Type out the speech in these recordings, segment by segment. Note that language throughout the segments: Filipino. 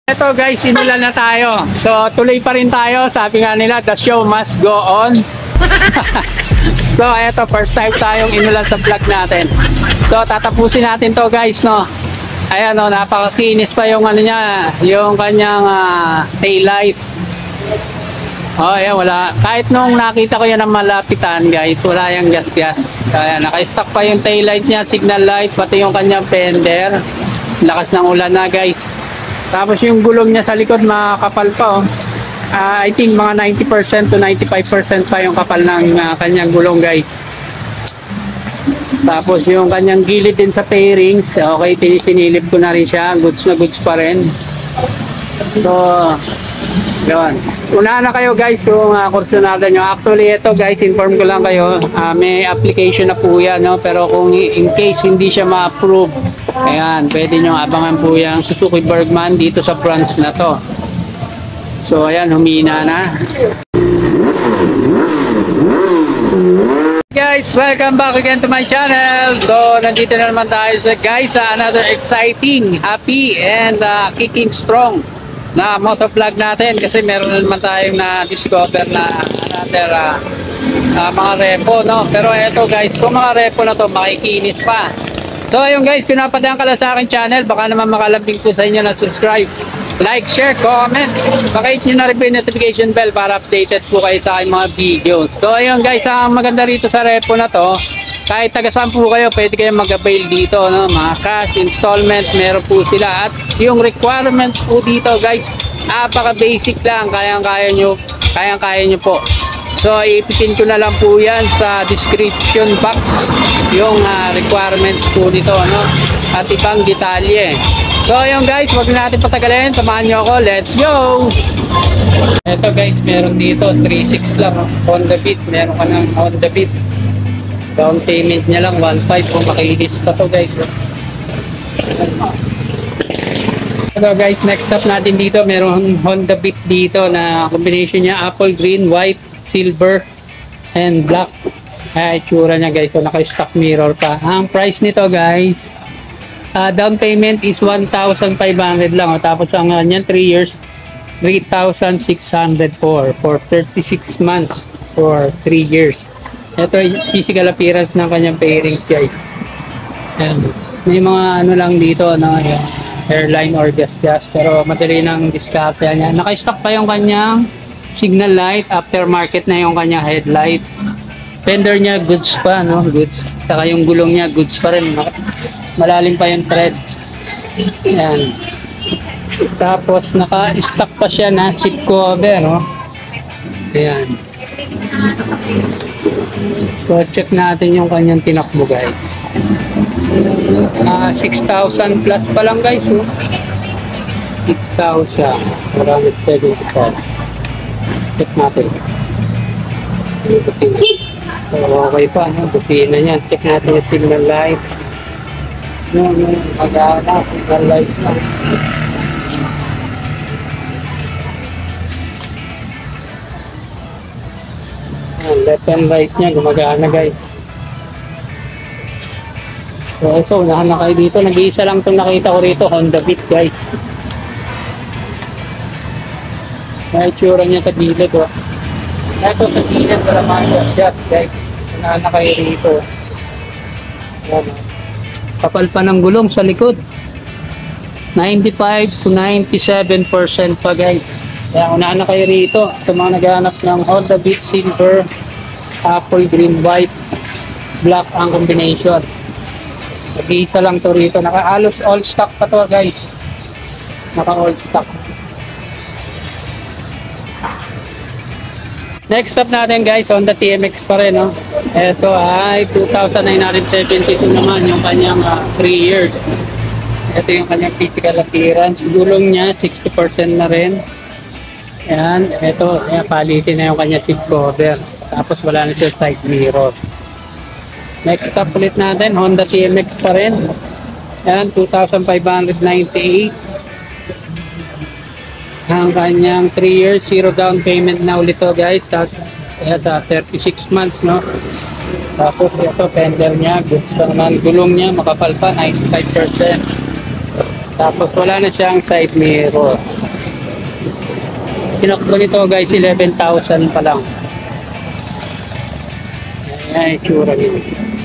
Ito guys, inulan na tayo. So tuloy pa rin tayo. Sabi nga nila, the show must go on. So eto, first time tayong inulan sa vlog natin. So tatapusin natin to guys, no. Ayan, no, napakakinis pa yung ano niya, yung kanyang tail light. Oh, ayan, wala. Kahit nung nakita ko yan ng malapitan guys, wala yung gas-gas. Ayan, naka-stock pa yung tail light niya, signal light, pati yung kanyang fender. Lakas ng ulan na guys. Tapos yung gulong niya sa likod makakapal pa, oh. I think mga 90% to 95% pa yung kapal ng kanyang gulong guys. Tapos yung kanyang gilid din sa fairings, okay, sinilip ko na rin siya, goods na goods pa rin. So yun, una na kayo guys kung kursunada nyo. Actually ito guys, inform ko lang kayo, may application na po yan, no? Pero kung in case hindi siya ma-approve, ayan, pwede nyo abangan po yung Suzuki Bergman dito sa branch na to. So ayan, humina na. Guys, welcome back again to my channel. So nandito na naman tayo guys sa another exciting, happy and kicking strong na motovlog natin, kasi meron na naman tayong na-discover na another mga repo, no? Pero eto guys, kung mga repo na to makikinis pa. So ayun guys, pinapadaan ka lang sa akin channel, baka naman makalambing po sa inyo na subscribe, like, share, comment. Pakihit nyo na rin po yung notification bell para updated po kayo sa aking mga videos. So ayun guys, ang maganda rito sa repo na to, kahit taga-saan po kayo, pwede kayo mag-avail dito, no? Mga cash, installment, meron po sila. At yung requirements po dito guys, napaka-basic lang, kayang-kaya nyo po. So ipitin ko na lang po yan sa description box yung requirements po dito, no? At ibang detalye. So ayun guys, wag na natin patagalin, samahan nyo ako, let's go! Ito guys, meron dito 3.6 lang, Honda Beat, meron ka ng Honda Beat. Down payment niya lang 1.5 kung makilis pa to guys. So guys, next stop natin dito, meron Honda Beat dito na combination niya apple green, white, silver and black. Itsura niya guys, so naka-stock mirror pa. Ang price nito guys, down payment is 1,500 lang, tapos ang niyan 3 years 3,600 for 36 months for 3 years. Ito physical appearance ng kanyang fairings guys. Ayan. May mga ano lang dito, no, airline or gas, pero madali nang diskarte niya. Naka-stock pa yung kanyang signal light, aftermarket na yung kanyang headlight. Fender niya goods pa, no, goods. Saka yung gulong niya goods pa rin, malalim pa yung thread. Ayan. Tapos naka-stock pa siya na seat cover, no. Ayan. So check natin yung kanyang tinakbo guys. 6,000 plus pa lang guys, oh. 6,475. Check natin. So okay pa, no? Busina niya. Check natin yung signal light. Yung mag-aana, signal light lang. Left and right niya gumagana guys. So ito, unahan na kayo dito. Nag-iisa lang itong nakita ko rito, Honda Beat guys. May itsura niya sa gilid, oh. Ito sa gilid, wala mga guys. Unahan na kayo rito. Ayan, kapal pa ng gulong sa likod. 95 to 97% pa guys. Kaya unahan na kayo rito. Ito mga naghahanap ng Honda Beat silver, apple green, white, black ang combination. Nag-iisa lang to rito. Naka-alos all stock pa to guys. Naka-all stock. Next stop natin guys, Honda TMX pa rin, no? Ito ay 2,972 naman yung kanyang 3 years. Ito yung kanyang physical appearance. Gulong niya 60% na rin. Ayan, ito, palitin na yung kanya seat cover. Tapos wala na siya side mirror. Next stop ulit natin, Honda TMX pa rin. Ayan, 2,598. Ang kanyang 3 years, 0 down payment na ulit to guys. Tapos, 36 months, no? Tapos ito, fender niya, goods pa naman. Gulong niya, makapal pa, 95%. Tapos wala na siyang side mirror. Tinakbo nito guys, 11,000 pa lang. Ayan, itsura nito.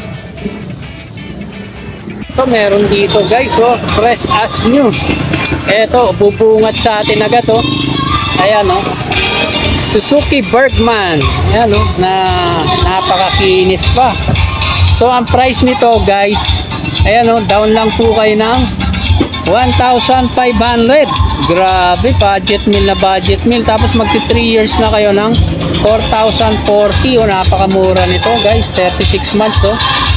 Ito, meron dito guys, oh, fresh as new. Ito, bubungat sa atin agad, oh. Ayan, oh. Suzuki Bergman. Ayan, oh, na napakakinis pa. So, ang price nito guys, ayan, oh, down lang po kayo ng 1,500. Grabe, budget meal na budget meal. Tapos magti 3 years na kayo ng 4,040. O, napakamura nito guys, 36 months, oh.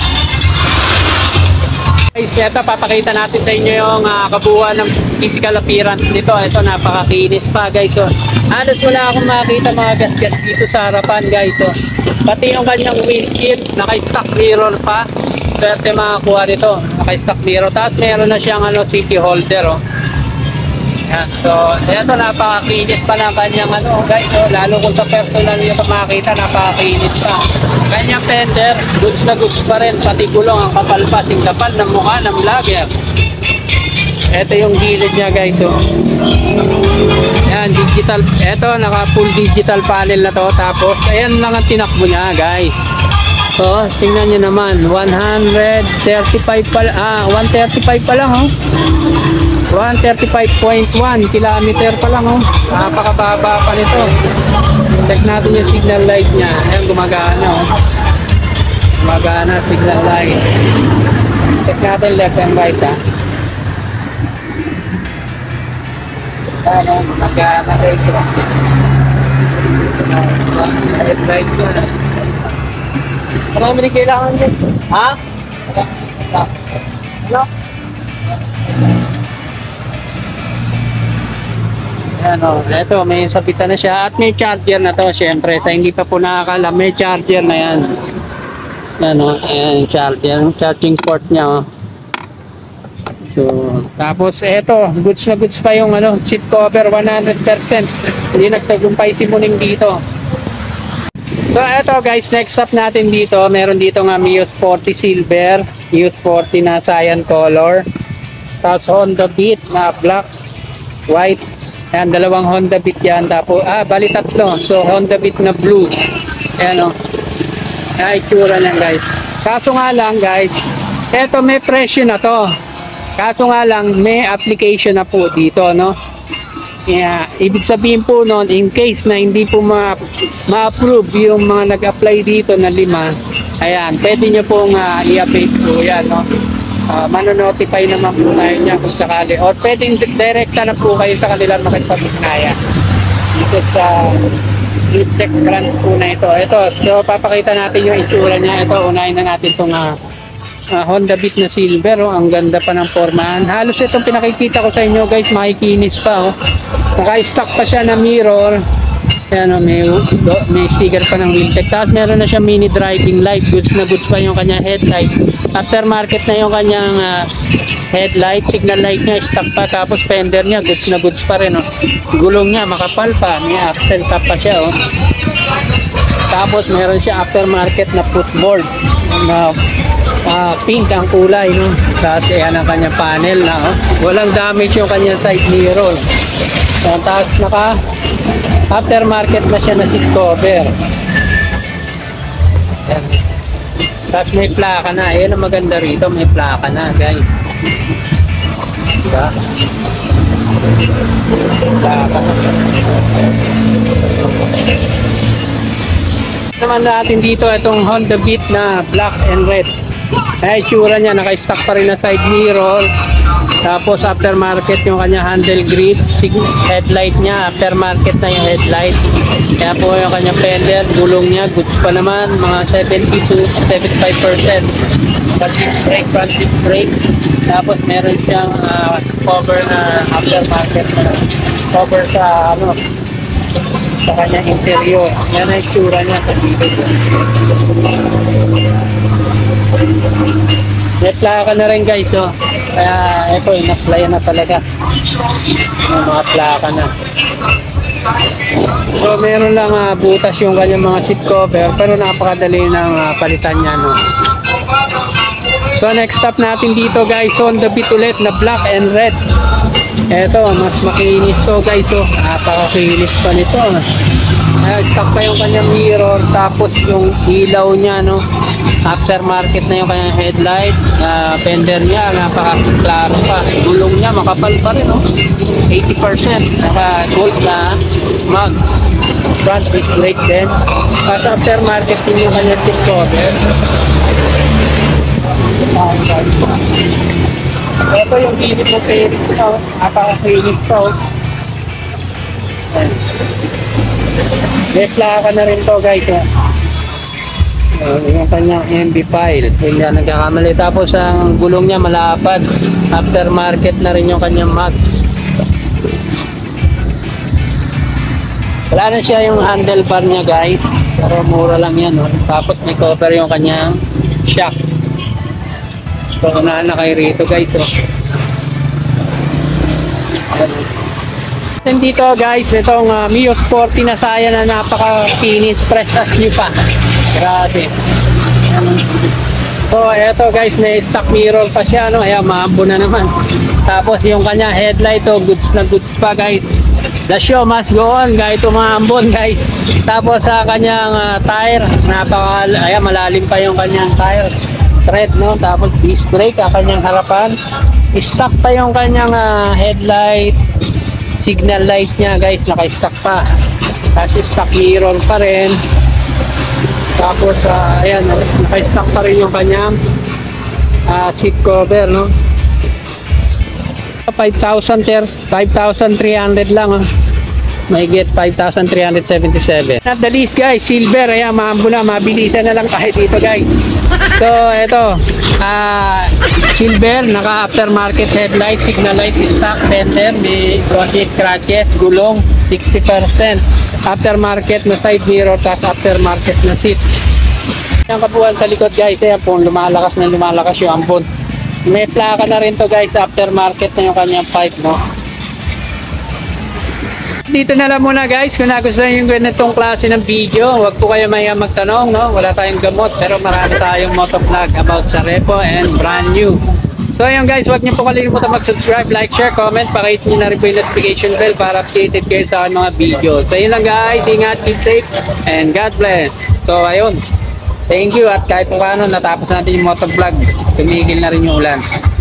Guys, ito papakita natin sa inyo yung kabuuan ng physical appearance nito. Ito, napakakinis pa guys, oh. Halos wala akong makita mga gas-gas dito sa harapan guys, oh. Pati yung kanyang windshield, naka-stock mirror pa. Swerte makakuha nito, naka-stock mirror. Tapos meron na siyang city holder, oh. Yan. So, ito, napakakinis pa ng kanyang guys, oh. Lalo kung sa personal nyo makita, napakakinis pa. Kanyang fender, goods na goods pa rin. Pati gulong, ang kapal pa, kapal ng mukha ng vlogger. Ito yung gilid niya guys, oh. Yan, digital. Ito, naka full digital panel na to. Tapos, ayan lang ang tinakbo niya guys. So, tingnan nyo naman, 135 pa, 135 pa lang, oh. 135.1 kilometer pa lang, oh. Napakababa pa nito. Check natin yung signal light niya. Ayan, gumagana, oh. Gumagana, signal light. Check natin left and right, ha. Ayan, gumagana guys, oh. Left right niya. Marami rin kailangan din. Ha? Ano? Ayan, o. Ito, may sabitan na siya. At may charger na to, syempre. Sa hindi pa po nakakala, may charger na yan. Ayan, o. Ayan, charger. Charging port niya, o. So, tapos ito, goods na goods pa yung seat cover, 100%. Hindi nagtagumpay si Muning dito. So eto guys, next stop natin dito, meron dito nga Mio Sporty Silver, Mio Sporty na cyan color, tapos Honda Beat na black, white, ayan, dalawang Honda Beat yan, tapos, bali tatlo, so Honda Beat na blue, ayan, o, ayan, itsura niyan guys. Kaso nga lang guys, eto may presyo na to, kaso nga lang may application na po dito, no. Yeah, ibig sabihin po noon, in case na hindi po ma-approve yung mga nag-apply dito na 5, ayan, pwede nyo pong i-update po yan, no? Mano-notify naman po tayo niya kung sakali, or pwedeng direkta na po kayo sa kanila makipag-ugnayan dito sa Tech branch po na ito. So papakita natin yung itsura niya. Ito, unahin na natin itong Honda Beat na silver, oh. Ang ganda pa ng formahan. Halos itong pinakikita ko sa inyo guys, makikinis pa, oh. Naka-stock pa siya na mirror. Ayan, oh, may sticker pa ng Wheeltech. Tapos meron na siya mini driving light. Goods na goods pa yung kanyang headlight. Aftermarket na yung kanyang headlight. Signal light niya, stock pa. Tapos fender niya, goods na goods pa rin, oh. Gulong niya, makapal pa. May axle top pa siya, oh. Tapos meron siya aftermarket na footboard na pink ang kulay, no? Tapos ayan ang kanyang panel na, oh. Walang damage yung kanyang side mirror. Tapos naka aftermarket na siya na seat cover. Ayan. Tapos may plaka na. Ayan ang maganda rito, may plaka na guys. Diba? Plaka na. Naman natin dito itong Honda Beat na black and red. Ay, itsura niya, naka-stock pa rin na side mirror. Tapos aftermarket yung kanya handle grip, headlight niya, aftermarket na yung headlight. Kaya po yung kanya fender, gulong niya, goods pa naman, mga 70 to 75%. Front disc brake. Tapos meron siyang cover na aftermarket na cover sa sa kanya interior. Yan ang itsura niya sa dito. May plaka na rin guys, oh. Kaya ito, inaplayan na talaga. May mga plaka na. So meron lang butas yung kanyang mga seat cover, pero napakadali ng palitan niya, no. So next stop natin dito guys, Honda Beat ulit na black and red. Eto, mas makinis to guys. So, napakakinis pa nito. Stock pa yung kanyang mirror, tapos yung ilaw niya, no? Aftermarket na yung kanyang headlight. Fender niya, napakaklaro pa. Gulong niya, makapal pa rin, no? 80%. Naka-gold na mags. Front disc brake din. Tapos aftermarket din yung kanyang seat cover. Ito yung gilid ng Felix na, napaka-Felix to. May plaka na rin to guys. Yung kanyang MB file, hindi na nagkakamali. Tapos ang gulong niya malapad. Aftermarket na rin yung kanyang mags. Wala na siya yung handlebar niya guys, pero mura lang yan, no? Tapos may cover yung kanyang shock. So unahan na kayo rito guys, oh. And dito guys, itong Mio Sporty na saya na napaka-finish, fresh as new pa. Grabe. So eto guys, may stock mirror pa siya, no? Ayan, maambo na naman. Tapos yung kanya headlight, oh, goods na goods pa guys. The show must go on kahit umaambon guys. Tapos sa kanyang tire, ayan, malalim pa yung kanyang tire tread, no? Tapos disc brake ang kanyang harapan. Stock pa yung kanyang headlight, signal light niya guys, naka-stock pa. Kasi stock mirror pa rin. Tapos ayan, naka-stock pa rin yung kanyang seat cover, no? 5,300 lang, oh. May get 5,377. At the least guys, silver, ayan, maambo na, mabilisan na lang kahit dito guys. So ito, silver, naka aftermarket headlight, signal light, stock, fender, may bronze scratches, gulong 60%, aftermarket na side mirror, tapos aftermarket na seat. Yung kabuuan sa likod guys, ayan po, lumalakas na lumalakas yung ambon. May plaka na rin to guys, aftermarket na yung kanyang pipe, no? Dito na lang muna guys, kung nagustuhan yung ganitong klase ng video, huwag po kayo maya magtanong, no? Wala tayong gamot, pero marami tayong motovlog about sa repo and brand new. So ayun guys, huwag niyo po kalimutan mag-subscribe, like, share, comment, pakihit niyo na rin po yung notification bell para updated kayo sa mga video. So yun lang guys, ingat, keep safe, and God bless. So ayun, thank you, at kahit paano natapos natin yung motovlog, tumigil na rin yung ulan.